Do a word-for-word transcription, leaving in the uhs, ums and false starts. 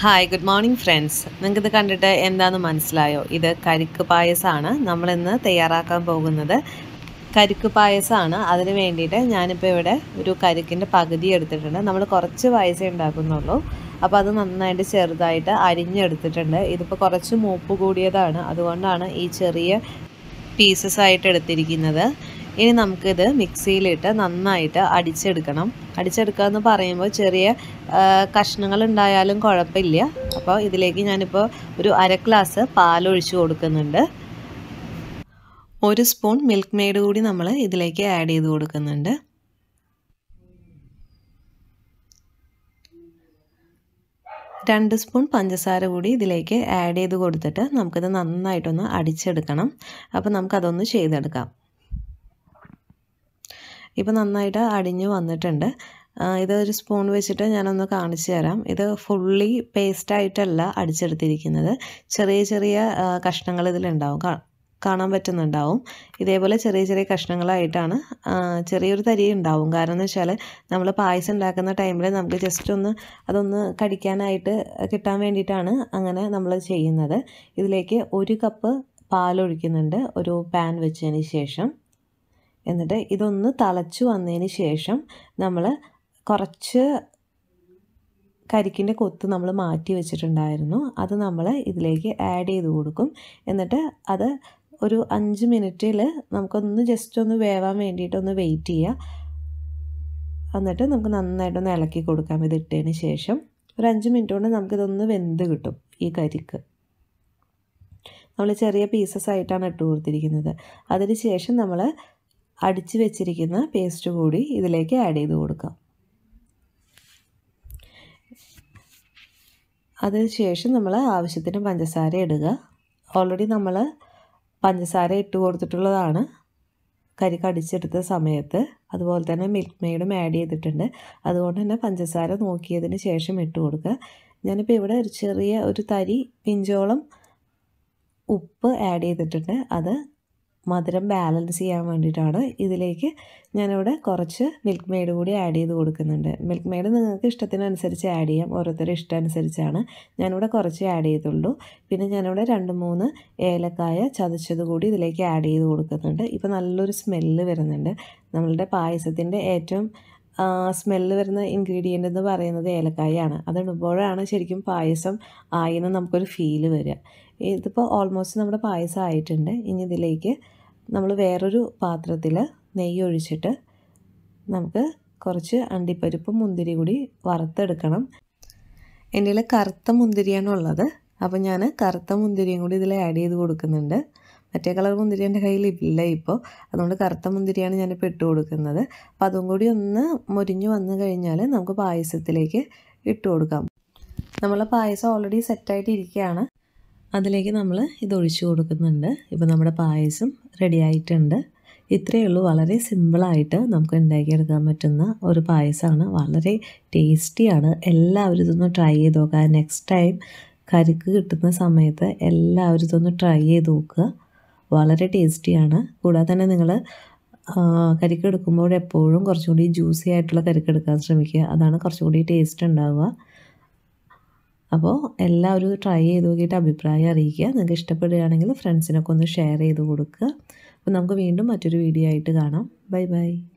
Hi good morning friends. നിങ്ങൾക്കിത് കണ്ടിട്ട് എന്താണെന്ന് മനസ്സിലായോ? ഇത് കരിക്ക് പായസമാണ് നമ്മളിന്ന് തയ്യാറാക്കാൻ പോകുന്നത്. കരിക്ക് പായസമാണ്. അതിന് വേണ്ടിയിട്ട് ഞാനിപ്പോൾ ഇവിടെ ഒരു കരിക്കിൻ്റെ പകുതി എടുത്തിട്ടുണ്ട്. നമ്മൾ കുറച്ച് പായസം ഉണ്ടാക്കുന്നുള്ളൂ. അപ്പോൾ അത് നന്നായിട്ട് ചെറുതായിട്ട് അരിഞ്ഞെടുത്തിട്ടുണ്ട്. ഇതിപ്പോൾ കുറച്ച് മൂപ്പ് കൂടിയതാണ്, അതുകൊണ്ടാണ് ഈ ചെറിയ പീസസ് ആയിട്ട് എടുത്തിരിക്കുന്നത്. ഇനി നമുക്കിത് മിക്സിയിലിട്ട് നന്നായിട്ട് അടിച്ചെടുക്കണം. അടിച്ചെടുക്കുക എന്ന് പറയുമ്പോൾ ചെറിയ കഷ്ണങ്ങൾ ഉണ്ടായാലും കുഴപ്പമില്ല. അപ്പോൾ ഇതിലേക്ക് ഞാനിപ്പോൾ ഒരു അര ഗ്ലാസ് പാലൊഴിച്ച് കൊടുക്കുന്നുണ്ട്. ഒരു സ്പൂൺ മിൽക്ക് മെയ്ഡ് കൂടി നമ്മൾ ഇതിലേക്ക് ആഡ് ചെയ്ത് കൊടുക്കുന്നുണ്ട്. രണ്ട് സ്പൂൺ പഞ്ചസാര കൂടി ഇതിലേക്ക് ആഡ് ചെയ്ത് കൊടുത്തിട്ട് നമുക്കിത് നന്നായിട്ടൊന്ന് അടിച്ചെടുക്കണം. അപ്പോൾ നമുക്കതൊന്ന് ചെയ്തെടുക്കാം. ഇപ്പോൾ നന്നായിട്ട് അടിഞ്ഞു വന്നിട്ടുണ്ട്. ഇത് ഒരു സ്പൂൺ വെച്ചിട്ട് ഞാനൊന്ന് കാണിച്ചു തരാം. ഇത് ഫുള്ളി പേസ്റ്റായിട്ടല്ല അടിച്ചെടുത്തിരിക്കുന്നത്. ചെറിയ ചെറിയ കഷ്ണങ്ങൾ ഇതിലുണ്ടാവും, കാണാൻ പറ്റുന്നുണ്ടാവും. ഇതേപോലെ ചെറിയ ചെറിയ കഷ്ണങ്ങളായിട്ടാണ്, ചെറിയൊരു തരി ഉണ്ടാവും. കാരണം എന്ന് വെച്ചാൽ നമ്മൾ പായസം ഉണ്ടാക്കുന്ന ടൈമിൽ നമുക്ക് ജസ്റ്റ് ഒന്ന് അതൊന്ന് കടിക്കാനായിട്ട് കിട്ടാൻ വേണ്ടിയിട്ടാണ് അങ്ങനെ നമ്മൾ ചെയ്യുന്നത്. ഇതിലേക്ക് ഒരു കപ്പ് പാലൊഴിക്കുന്നുണ്ട് ഒരു പാൻ വെച്ചതിന് ശേഷം. എന്നിട്ട് ഇതൊന്ന് തിളച്ച് വന്നതിന് ശേഷം നമ്മൾ കുറച്ച് കരിക്കിൻ്റെ കൊത്ത് നമ്മൾ മാറ്റി വെച്ചിട്ടുണ്ടായിരുന്നു. അത് നമ്മൾ ഇതിലേക്ക് ആഡ് ചെയ്ത് കൊടുക്കും. എന്നിട്ട് അത് ഒരു അഞ്ച് മിനിറ്റിൽ നമുക്കൊന്ന് ജസ്റ്റ് ഒന്ന് വേവാൻ വേണ്ടിയിട്ടൊന്ന് വെയിറ്റ് ചെയ്യുക. എന്നിട്ട് നമുക്ക് നന്നായിട്ടൊന്ന് ഇളക്കി കൊടുക്കാം. ഇതിട്ടതിന് ശേഷം ഒരു അഞ്ച് മിനിറ്റ് കൊണ്ട് നമുക്കിതൊന്ന് വെന്ത് കിട്ടും. ഈ കരിക്ക് നമ്മൾ ചെറിയ പീസസ് ആയിട്ടാണ് ഇട്ട് കൊടുത്തിരിക്കുന്നത്. അതിന് ശേഷം നമ്മൾ അടിച്ച് വെച്ചിരിക്കുന്ന പേസ്റ്റ് കൂടി ഇതിലേക്ക് ആഡ് ചെയ്ത് കൊടുക്കാം. അതിനുശേഷം നമ്മൾ ആവശ്യത്തിന് പഞ്ചസാര ഇടുക. ഓൾറെഡി നമ്മൾ പഞ്ചസാര ഇട്ട് കൊടുത്തിട്ടുള്ളതാണ് കരിക്ക് അടിച്ചെടുത്ത സമയത്ത്. അതുപോലെ തന്നെ മിൽക്ക് മെയ്ഡും ആഡ് ചെയ്തിട്ടുണ്ട്. അതുകൊണ്ട് തന്നെ പഞ്ചസാര നോക്കിയതിന് ശേഷം ഇട്ട് കൊടുക്കുക. ഞാനിപ്പോൾ ഇവിടെ ഒരു ചെറിയ ഒരു തരി പിഞ്ചോളം ഉപ്പ് ആഡ് ചെയ്തിട്ടുണ്ട്. അത് മധുരം ബാലൻസ് ചെയ്യാൻ വേണ്ടിയിട്ടാണ്. ഇതിലേക്ക് ഞാനിവിടെ കുറച്ച് മിൽക്ക് മെയ്ഡ് കൂടി ആഡ് ചെയ്ത് കൊടുക്കുന്നുണ്ട്. മിൽക്ക് മെയ്ഡ് നിങ്ങൾക്ക് ഇഷ്ടത്തിനനുസരിച്ച് ആഡ് ചെയ്യാം, ഓരോരുത്തരുടെ ഇഷ്ടമനുസരിച്ചാണ്. ഞാനിവിടെ കുറച്ച് ആഡ് ചെയ്തുള്ളൂ. പിന്നെ ഞാനിവിടെ രണ്ട് മൂന്ന് ഏലക്കായ ചതച്ചത് കൂടി ഇതിലേക്ക് ആഡ് ചെയ്ത് കൊടുക്കുന്നുണ്ട്. ഇപ്പോൾ നല്ലൊരു സ്മെല്ല് വരുന്നുണ്ട്. നമ്മളുടെ പായസത്തിൻ്റെ ഏറ്റവും സ്മെല്ല് വരുന്ന ഇൻഗ്രീഡിയൻ്റ് എന്ന് പറയുന്നത് ഏലക്കായാണ്. അതിടുമ്പോഴാണ് ശരിക്കും പായസം ആയെന്ന് നമുക്കൊരു ഫീല് വരിക. ഇതിപ്പോൾ ഓൾമോസ്റ്റ് നമ്മുടെ പായസം ആയിട്ടുണ്ട്. ഇനി ഇതിലേക്ക് നമ്മൾ വേറൊരു പാത്രത്തിൽ നെയ്യ് ഒഴിച്ചിട്ട് നമുക്ക് കുറച്ച് അണ്ടിപ്പരിപ്പും മുന്തിരി കൂടി വറുത്തെടുക്കണം. എൻ്റെ കയ്യിൽ കറുത്ത മുന്തിരിയാണ് ഉള്ളത്. അപ്പോൾ ഞാൻ കറുത്ത മുന്തിരിയും കൂടി ഇതിൽ ആഡ് ചെയ്ത് കൊടുക്കുന്നുണ്ട്. മറ്റേ കളർ മുന്തിരി എൻ്റെ കയ്യിൽ ഇല്ല ഇപ്പോൾ, അതുകൊണ്ട് കറുത്ത മുന്തിരിയാണ് ഞാനിപ്പോൾ ഇട്ട് കൊടുക്കുന്നത്. അപ്പോൾ അതും കൂടി ഒന്ന് മൊരിഞ്ഞ് വന്നു കഴിഞ്ഞാൽ നമുക്ക് പായസത്തിലേക്ക് ഇട്ട് കൊടുക്കാം. നമ്മളെ പായസം ഓൾറെഡി സെറ്റായിട്ട് ഇരിക്കുകയാണ്. അതിലേക്ക് നമ്മൾ ഇത് ഒഴിച്ചു കൊടുക്കുന്നുണ്ട്. ഇപ്പോൾ നമ്മുടെ പായസം റെഡി ആയിട്ടുണ്ട്. ഇത്രയേ ഉള്ളൂ. വളരെ സിമ്പിളായിട്ട് നമുക്ക് ഉണ്ടാക്കിയെടുക്കാൻ പറ്റുന്ന ഒരു പായസമാണ്. വളരെ ടേസ്റ്റിയാണ്. എല്ലാവരും ഇതൊന്ന് ട്രൈ ചെയ്ത് നോക്കുക. നെക്സ്റ്റ് ടൈം കരിക്ക് കിട്ടുന്ന സമയത്ത് എല്ലാവരും ഇതൊന്ന് ട്രൈ ചെയ്ത് നോക്കുക. വളരെ ടേസ്റ്റിയാണ്. കൂടാതെ തന്നെ നിങ്ങൾ കരിക്ക് എടുക്കുമ്പോൾ എപ്പോഴും കുറച്ചും കൂടി ജ്യൂസി ആയിട്ടുള്ള കരിക്ക് എടുക്കാൻ ശ്രമിക്കുക. അതാണ് കുറച്ചും കൂടി ടേസ്റ്റ് ഉണ്ടാവുക. അപ്പോൾ എല്ലാവരും ട്രൈ ചെയ്ത് നോക്കിയിട്ട് അഭിപ്രായം അറിയിക്കുക. നിങ്ങൾക്ക് ഇഷ്ടപ്പെടുകയാണെങ്കിൽ ഫ്രണ്ട്സിനൊക്കെ ഒന്ന് ഷെയർ ചെയ്ത് കൊടുക്കുക. അപ്പോൾ നമുക്ക് വീണ്ടും മറ്റൊരു വീഡിയോ ആയിട്ട് കാണാം. Bye by.